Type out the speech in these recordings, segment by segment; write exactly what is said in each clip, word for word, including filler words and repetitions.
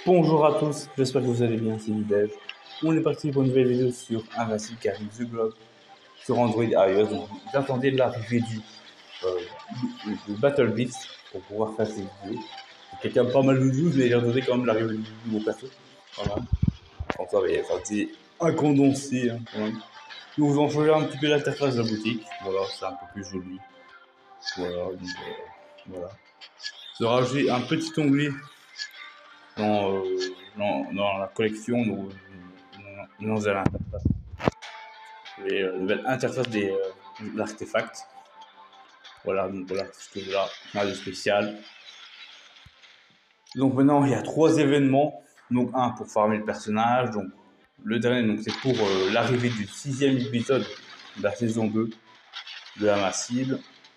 Bonjour à tous, j'espère que vous allez bien, c'est Lidej. On est parti pour une nouvelle vidéo sur Invincible qui arrive The Globe sur Android et iOS. Donc, j'attendais l'arrivée du, euh, du Battle Beast pour pouvoir faire ces vidéos. C'est quelqu'un pas mal de news, mais j'attendais quand même l'arrivée du nouveau perso. Voilà. Comme ça, mais, enfin, c'est un condensé hein, quand même. Nous vous en changé un petit peu l'interface de la boutique. Voilà, c'est un peu plus joli. Voilà, donc euh, voilà. Se rajouter un petit onglet dans, euh, dans, dans la collection, donc, euh, dans l'interface, les euh, nouvelles interfaces des euh, l'artefact. Voilà, donc voilà ce que là, rien de spécial. Donc maintenant, il y a trois événements. Donc un pour farmer le personnage, donc le dernier, donc c'est pour euh, l'arrivée du sixième épisode de la saison deux de la massive.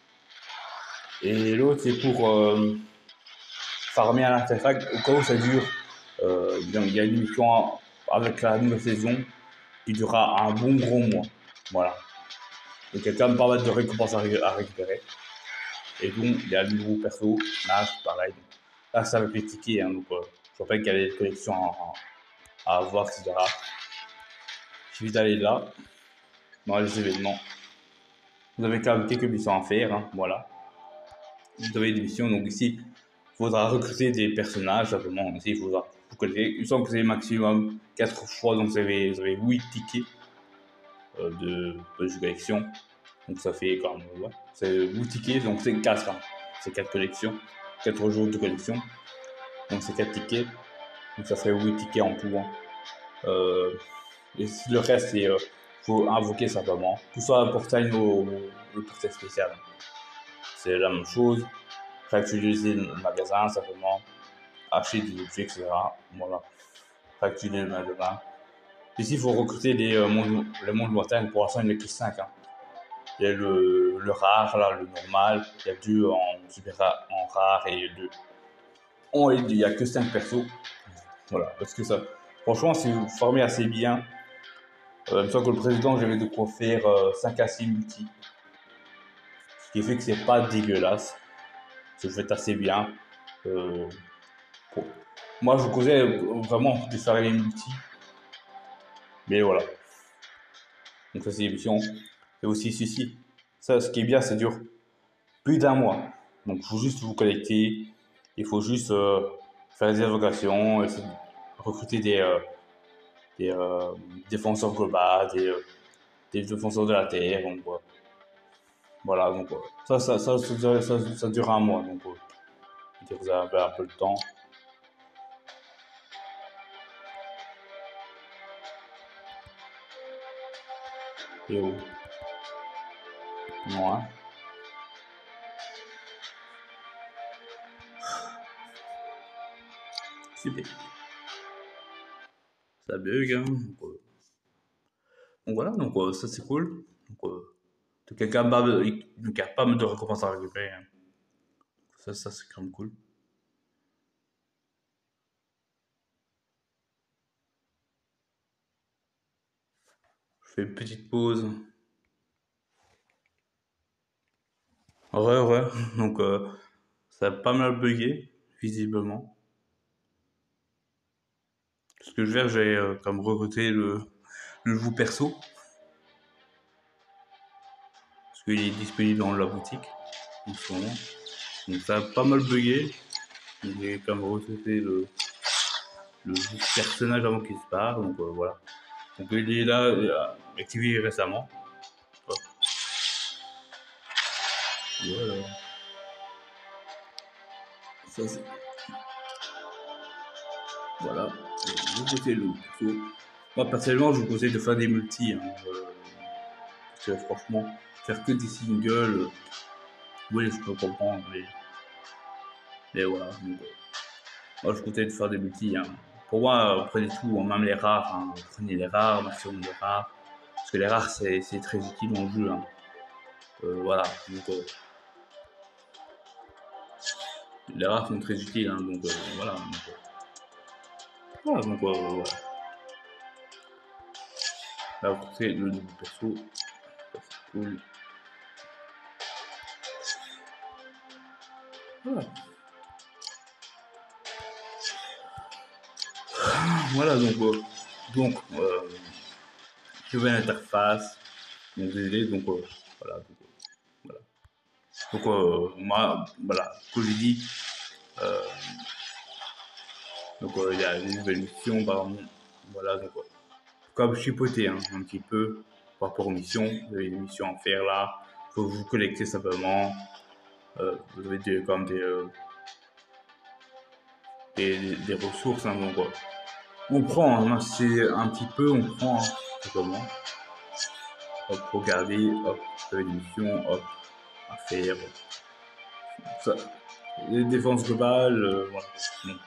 Et l'autre, c'est pour euh, farmer un artefact au cas où ça dure. Euh, il y a une mission avec la nouvelle saison qui durera un bon gros mois. Voilà. Donc il y a quand même pas mal de récompenses à, ré à récupérer. Et donc il y a le nouveau perso, là c'est pareil. Là c'est avec les tickets, hein, donc euh, je rappelle qu'il y a des collections à, à avoir, et cetera. Il suffit d'aller là, dans les événements. Vous avez quand même quelques missions à faire, hein, voilà. Vous avez des missions, donc ici, il faudra recruter des personnages, simplement. Ici, il faudra vous collecter. Il semble que c'est maximum quatre fois, donc vous avez, vous avez huit tickets euh, de, de collection. Donc ça fait quand même, ouais, c'est huit tickets, donc c'est quatre, hein. C'est quatre collections, quatre jours de collection. Donc c'est quatre tickets, donc ça ferait huit tickets en tout. Hein. Euh, et le reste, c'est euh, faut invoquer simplement. Tout ça un portail au, au portail spécial. C'est la même chose. Réactualiser le magasin simplement, acheter des objets, et cetera. Voilà. Réactualiser le magasin. Ici, il faut recruter les, euh, mondes, les mondes lointains. Pour l'instant, il n'y en a que cinq. Hein. Il y a le, le rare, là, le normal. Il y a deux en super rare, en rare et deux. En il n'y a que cinq persos. Voilà. Parce que ça, franchement, si vous formez assez bien, euh, une fois que le président, j'avais de quoi faire euh, cinq à six multi. Ce qui fait que c'est pas dégueulasse. C'est fait assez bien. Euh, pour... Moi, je vous conseille vraiment de faire les multi. Mais voilà. Donc ça, c'est l'émission. Et aussi ceci. Ça, ce qui est bien, ça dure plus d'un mois. Donc, il faut juste vous connecter. Il faut juste euh, faire des invocations, essayer de recruter des, euh, des euh, défenseurs globaux, des, euh, des défenseurs de la Terre. Donc, euh, voilà. Donc, euh, ça, ça, ça, ça, dure, ça, ça dure un mois. Donc, euh, vous avez un peu le temps. Et où moi. Super. Ça bug, hein. Donc, euh, donc voilà, donc euh, ça c'est cool. Donc, euh, quelqu'un ne garde pas de récompense à récupérer. Hein. Ça, ça c'est quand même cool. Je fais une petite pause. Ouais, ouais. Donc euh, ça a pas mal bugué, visiblement. Ce que je vais faire, j'ai euh, comme recruter le, le nouveau perso. Parce qu'il est disponible dans la boutique en ce moment. Donc ça a pas mal bugué. J'ai comme recruté le, le personnage avant qu'il se barre. Donc euh, voilà. Donc il est là, il a activé récemment. Voilà. Ça c'est. Voilà. Je vous conseille le perso. Moi personnellement, je vous conseille de faire des multis. Hein. Euh, parce que franchement, faire que des singles, euh, oui, je peux comprendre, mais, mais voilà. Donc, euh, moi, je vous conseille de faire des multis. Hein. Pour moi, euh, prenez tout, hein, même les rares. Hein. Prenez les rares, maximum les rares. Parce que les rares, c'est très utile dans le jeu. Hein. Euh, voilà. Donc, euh, les rares sont très utiles. Hein. Donc, euh, voilà. Donc, euh, voilà. Donc, euh, voilà. Là, vous conseillez le nouveau perso. C'est cool. Voilà. Voilà, donc, euh, donc euh, je vais à l'interface, donc désolé, donc euh, voilà, donc, euh, voilà. Donc euh, moi, voilà, comme je dis, euh, donc euh, il y a une nouvelle mission, par exemple, voilà, donc euh, comme chipoter hein, un petit peu par rapport aux missions, vous avez des missions à faire là, il faut vous connecter simplement, euh, vous avez des, comme des, euh, des, des, des ressources, hein, donc euh, on prend, hein, c'est un petit peu, on prend hein, simplement. Hop, regarder, hop, vous avez des missions, hop, à faire. Ça, les défenses globales, euh, voilà. Bon.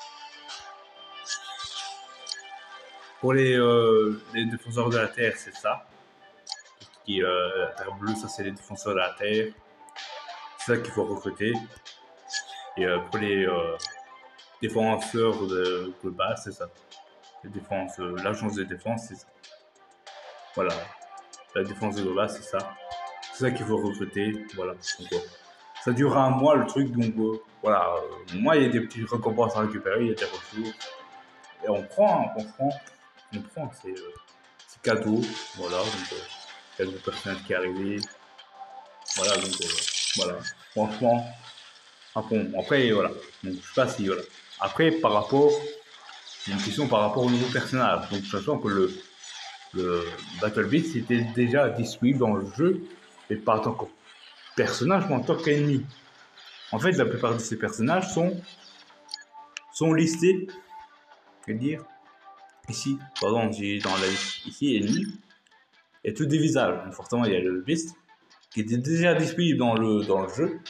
Pour les, euh, les défenseurs de la Terre, c'est ça. Qui, euh, la Terre bleue, ça c'est les défenseurs de la Terre. C'est ça qu'il faut recruter. Et euh, pour les euh, défenseurs de globales, c'est ça. Les défenses, euh, l'agence de défense, c'est ça. Voilà. La défense globale, c'est ça. C'est ça qu'il faut recruter. Voilà. Donc, euh, ça dure un mois le truc, donc euh, voilà. Euh, moi, il y a des petites récompenses à récupérer, il y a des ressources. Et on prend, on prend, on prend, c'est euh, cadeau, voilà, donc euh, il y a des personnages qui est arrivé, voilà, donc euh, voilà, franchement, ah bon, après, voilà, donc je sais pas si, voilà. Après, par rapport, il y a une question par rapport au nouveau personnage, donc sachant que le, le Battle Beast était déjà disponible dans le jeu, mais pas en tant que personnage, mais en tant qu'ennemi. En fait, la plupart de ces personnages sont, sont listés, je veux dire, ici, pardon, j'ai dans la liste, ici, ennemi, il y a tous des visages, donc forcément il y a le Beast, qui était déjà disponible dans le, dans le jeu.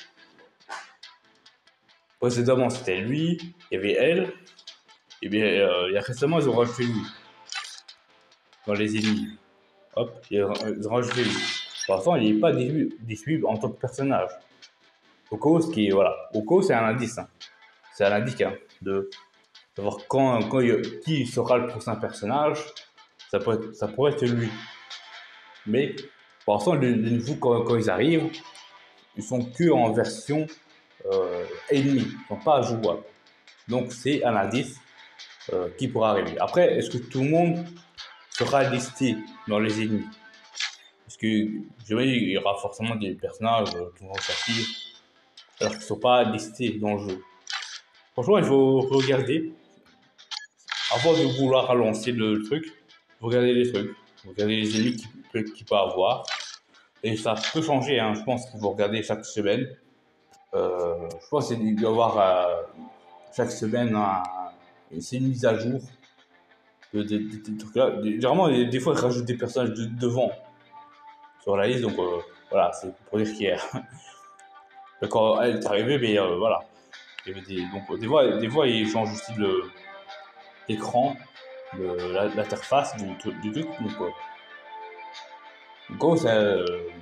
Précédemment c'était lui, il y avait elle, et bien euh, il y a récemment ils ont rajouté lui, dans les ennemis. Hop, ils ont rajouté lui. Pour l'instant il n'est pas disponible en tant que personnage. Oko, ce qui est, voilà, Oko c'est un indice, hein. C'est un indice hein, de savoir quand, quand il, qui sera le prochain personnage, ça pourrait être, ça pourrait être lui. Mais pour l'instant, les, les nouveaux, quand, quand ils arrivent, ils sont que en version euh, ennemie, ils sont pas jouables. Donc c'est un indice euh, qui pourra arriver. Après, est-ce que tout le monde sera listé dans les ennemis? Parce que je vais il y aura forcément des personnages euh, qui vont sortir alors qu'ils ne sont pas listés dans le jeu. Franchement, il faut regarder avant de vouloir lancer le truc. Vous regardez les trucs, vous regardez les ennemis qu'il peut, qu'il peut avoir. Et ça peut changer, hein. Je pense qu'il faut regarder chaque semaine. Euh, je pense qu'il doit y avoir euh, chaque semaine un, c'est une mise à jour de, de, de, de trucs là. Généralement, des, des fois, ils rajoutent des personnages de, devant sur la liste, donc euh, voilà, c'est pour dire qu'hier. Quand elle est arrivée, mais euh, voilà. Il y avait des, donc, des, fois, des fois, ils changent aussi l'écran, l'interface du, du truc. Donc, euh, donc ça, euh,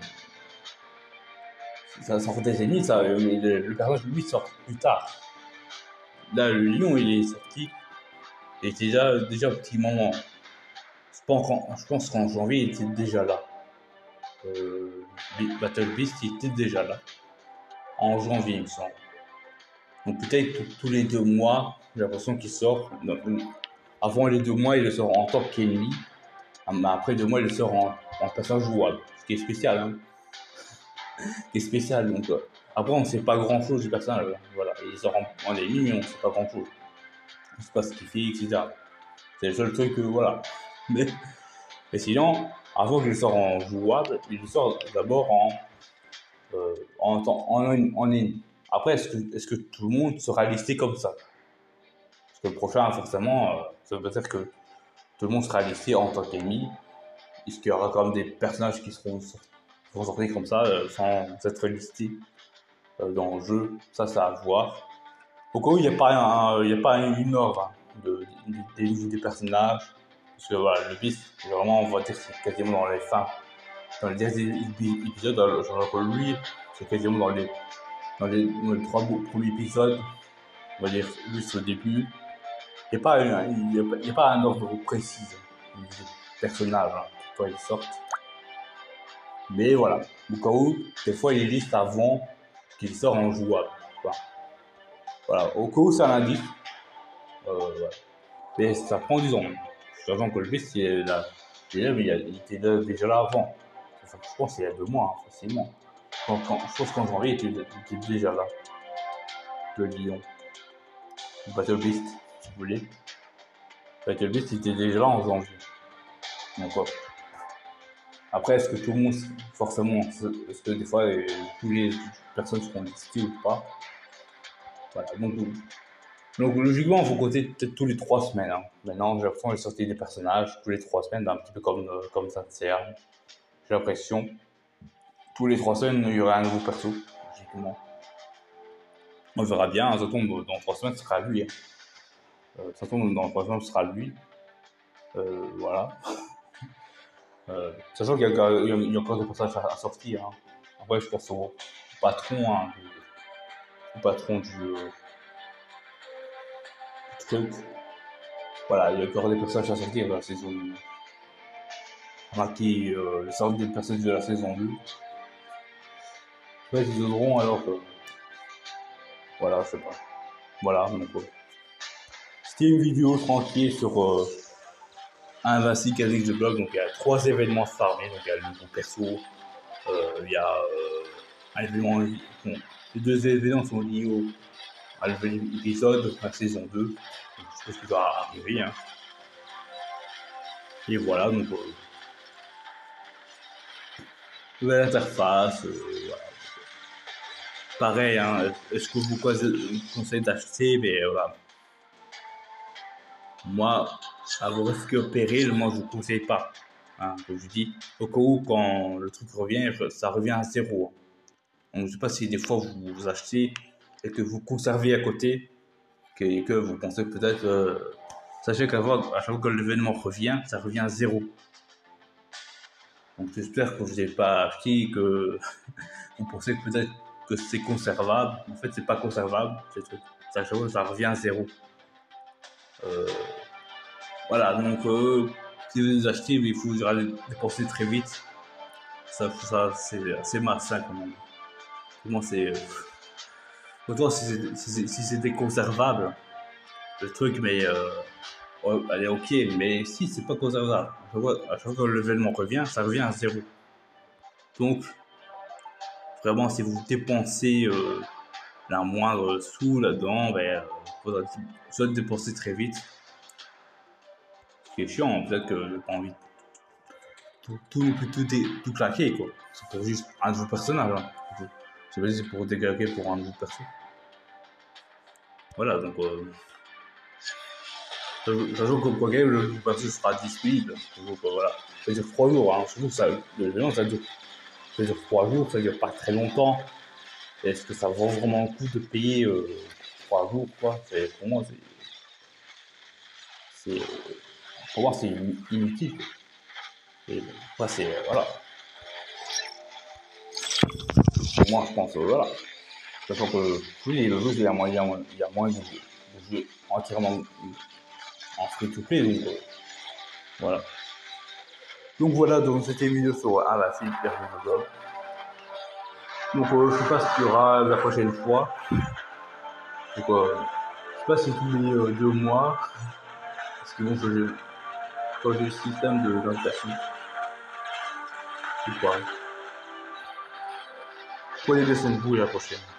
ça sort des ennemis, ça, mais le, le personnage lui sort plus tard. Là, le lion, il est sorti. Il était déjà, déjà un petit moment. Je pense qu'en, je pense qu'en janvier, il était déjà là. Euh, Battle Beast, il était déjà là. En janvier, il me semble. Donc peut-être tous les deux mois, j'ai l'impression qu'il sort. Donc, avant les deux mois, il le sort en tant qu'ennemi. Après deux mois, il le sort en, en personnage jouable. Ce qui est spécial, hein. Ce qui est spécial. Donc, euh, après, on ne sait pas grand-chose du personnage. Voilà. Il sort en, en ennemi, mais on ne sait pas grand-chose. On ne sait pas ce qu'il fait, et cetera. C'est le seul truc que, voilà. Mais, mais sinon, avant qu'il sorte en jouable, il sort d'abord en, euh, en, en, en, en ennemi. Après, est-ce que, est-ce que tout le monde sera listé comme ça? Parce que le prochain, forcément, euh, ça veut dire que tout le monde sera listé en tant qu'ennemi. Est-ce qu'il y aura quand même des personnages qui seront, seront sortis comme ça, euh, sans être listés euh, dans le jeu? Ça, c'est à voir. Au cas où il n'y a pas, un, il y a pas une ordre hein, de, de, des niveaux des personnages. Parce que voilà, le Beast, vraiment, on va dire que c'est quasiment dans les fins. Dans les derniers épisodes, genre que lui, c'est quasiment dans les, dans les, dans les trois premiers épisodes. On va dire lui, c'est au début. Il n'y a, pas un- il y a, il y a pas un ordre précis des personnages hein, quand ils sortent. Mais voilà, au cas où, des fois, il liste avant qu'il sort en jouable. Voilà. Voilà, au cas où, c'est un indice. Euh, voilà. Mais ça prend du temps. Sachant que le beast, il est là. Déjà, il, il était là, déjà là avant. Je pense qu'il y a deux mois, hein, facilement. Quand, quand, je pense qu'en janvier, il était, il était déjà là. Le lion. Le Battle Beast, si vous voulez. Le Battle Beast, il était déjà là en janvier. Donc, ouais. Après, est-ce que tout le monde, forcément, est-ce que des fois, euh, toutes les personnes seront listées ou pas? Voilà, donc, donc logiquement, il faut compter peut-être tous les trois semaines. Hein. Maintenant, j'ai l'impression de sortir des personnages tous les trois semaines, un petit peu comme, euh, comme ça de sert. J'ai l'impression. Tous les trois semaines, il y aura un nouveau perso, logiquement. On verra bien, ça tombe dans trois semaines, ce sera lui. Hein. Euh, ça tombe dans trois semaines, ce sera lui. Euh, voilà. Euh, sachant qu'il y, y, y a encore des passages à, à sortir. Hein. Après, je pense au patron, hein, du, au patron du, euh, du truc. Voilà, il y a encore des passages à sortir de la saison. Remarquez euh, les sorties des personnages de la saison deux. Ouais, ils oseront alors que. Voilà, je sais pas. Voilà, donc. Euh, C'était une vidéo tranquille sur euh, Invincible avec The Blog. Donc il y a trois événements farmés. Donc il y a le nouveau perso. Euh, il y a euh, un événement. Bon, les deux événements sont liés au à l'épisode, la saison deux. Donc, je pense qu'il va arriver. Hein. Et voilà, donc. Euh, nouvelle interface. Euh, voilà. Pareil, hein, est-ce que vous conseillez d'acheter? Mais voilà. Moi, à vos risques et périls, moi je ne vous conseille pas. Hein, comme je dis, au cas où, quand le truc revient, ça revient à zéro. Donc, je ne sais pas si des fois vous, vous achetez et que vous conservez à côté, que, et que vous pensez peut-être. Euh, sachez qu'à chaque fois que l'événement revient, ça revient à zéro. Donc j'espère que vous n'avez pas acheté, que vous pensez peut-être que c'est conservable. En fait, c'est pas conservable, ces trucs. Ça, ça revient à zéro. Euh, voilà, donc euh, si vous les achetez, il faut les dépenser très vite. Ça, ça c'est assez malsain quand même. Pour moi, c'est. Euh, autant si c'était si si conservable, le truc, mais. Euh, ouais, elle est ok, mais si c'est pas conservable, à chaque fois que l'événement revient, ça revient à zéro. Donc, vraiment, si vous dépensez euh, la moindre sous là-dedans, ben, euh, soit dépenser très vite. Ce qui est chiant, peut-être que j'ai pas envie de tout, tout, tout, tout, tout claquer, quoi. C'est pour juste un nouveau personnage. Hein. C'est pas c'est pour déclaquer pour un nouveau perso. Voilà, donc. Euh, Sachant que quoi le nouveau perso sera disponible. Donc euh, voilà. Ça dure trois jours, hein. Surtout que ça, le ça dure, ça dure trois jours, ça dure pas très longtemps. Est-ce que ça vaut vraiment le coup de payer euh, trois jours, quoi? Pour moi, c'est. Pour moi, c'est inutile. Et après, c'est. Euh, voilà. Pour moi, je pense, euh, voilà. Sachant que, oui, le jeu, il y a moyen, il y a moyen de, de jouer entièrement en free-to-play, donc euh, voilà. Donc voilà, donc c'était une vidéo sur Invincible Père de Blog. Donc euh, je sais pas ce qu'il y aura la prochaine fois. Donc euh, je sais pas si tous les euh, deux mois, parce qu'ils vont changer, changer le système de d'invitation. Je sais pas. Prenez des scènes pour la prochaine.